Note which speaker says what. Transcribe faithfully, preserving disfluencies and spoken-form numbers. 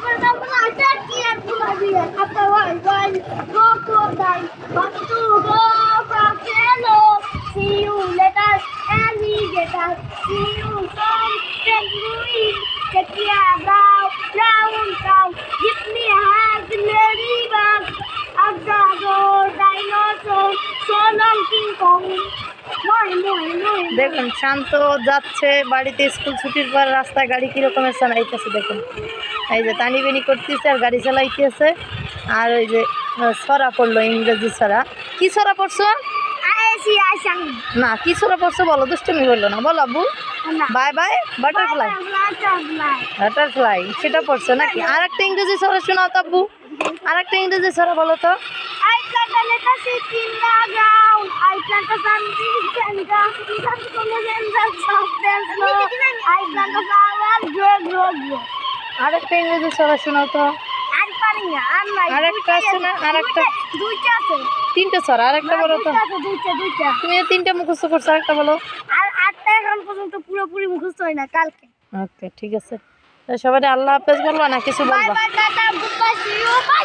Speaker 1: Crocodile, but to go from hello. See you later, alligator. See you soon, penguin. Take me around, round, round. Give me a hand, ladybug. Up the door, dinosaur. So long, King Kong. Moi, moi, moi.
Speaker 2: দেখুন শান্ত যাচ্ছে বাড়িতে school ছুটির পর রাস্তায় গাড়ি কীরকমের চালাইতেছে দেখুন। এই যে টানি বেনি করতেছে আর গাড়ি চালাইতেছে। আর ওই যে ছড়া পড়লো, ইংরেজি ছড়া। কি ছড়া পড়ছো?
Speaker 1: আইসি আইসাং।
Speaker 2: না, কি ছড়া পড়ছো বলো, দুষ্টুমি বললো না, বলো আব্বু। Bye bye butterfly. বাটারফ্লাই সেটা পড়ছো নাকি? আর একটা ইংরেজি ছড়া শোনাও তো আব্বু, আর একটা ইংরেজি ছড়া বলো তো।
Speaker 1: I plant a letter seed in the ground. I plant a something and grass. Some colors and the soft and slow. I plant a flower, grow, grow, grow.
Speaker 2: আর একটা ইংরেজি ছড়া শোনাও তো।
Speaker 1: আর পারি না, আর নাই।
Speaker 2: আর একটা আছে না? আর একটা
Speaker 1: দুইটা আছে।
Speaker 2: তিনটা ছড়া, আর একটা বলো তো।
Speaker 1: দুইটা আছে, দুইটা দুইটা।
Speaker 2: তুমি তিনটা মুখস্থ করছো, আর একটা বলো।
Speaker 1: আর আটটা এখন পর্যন্ত পুরোপুরি মুখস্থ হয় না, কালকে।
Speaker 2: ওকে ঠিক আছে, সবাই আল্লাহ হাফেজ বলবা না কিছু বলবা?
Speaker 1: Bye bye tata, good bye, see you.